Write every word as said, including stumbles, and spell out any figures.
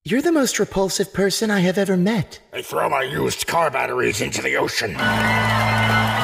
You're the most repulsive person I have ever met. I throw my used car batteries into the ocean.